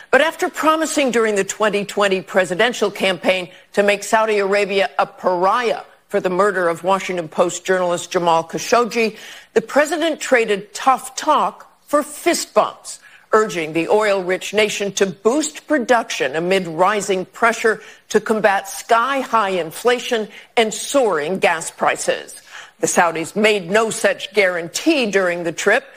But after promising during the 2020 presidential campaign to make Saudi Arabia a pariah for the murder of Washington Post journalist Jamal Khashoggi, the president traded tough talk for fist bumps, urging the oil-rich nation to boost production amid rising pressure to combat sky-high inflation and soaring gas prices. The Saudis made no such guarantee during the trip,